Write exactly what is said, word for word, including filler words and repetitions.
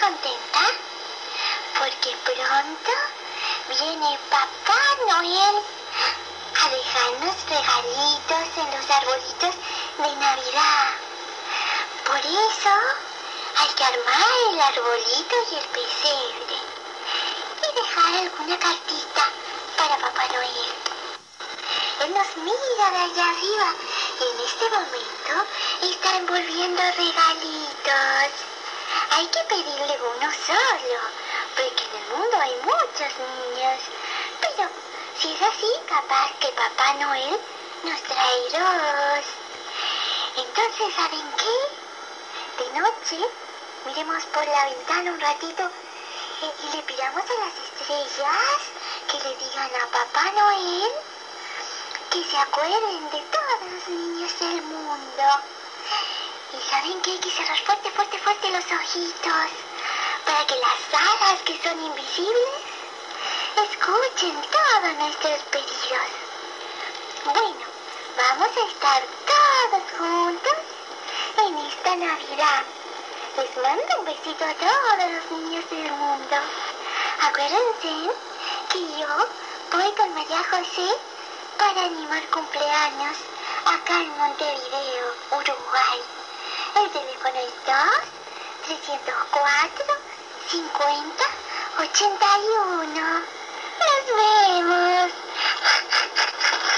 contenta porque pronto viene Papá Noel a dejarnos regalitos en los arbolitos de Navidad. Por eso hay que armar el arbolito y el pesebre y dejar alguna cartita para Papá Noel. Él nos mira de allá arriba y en este momento está envolviendo regalitos. Hay que pedirle uno solo, porque en el mundo hay muchos niños. Pero si es así, capaz que Papá Noel nos trae dos. Entonces, ¿saben qué? De noche, miremos por la ventana un ratito y le pidamos a las estrellas que le digan a Papá Noel que se acuerden de todos los niños del mundo. ¿Y saben qué? Hay que cerrar fuerte, fuerte, fuerte los ojitos para que las hadas que son invisibles escuchen todos nuestros pedidos. Bueno, vamos a estar todos juntos en esta Navidad. Les mando un besito a todos los niños del mundo. Acuérdense que yo voy con María José para animar cumpleaños acá en Montevideo, Uruguay. El teléfono es dos, trescientos cuatro, cincuenta, ochenta y uno. ¡Nos vemos!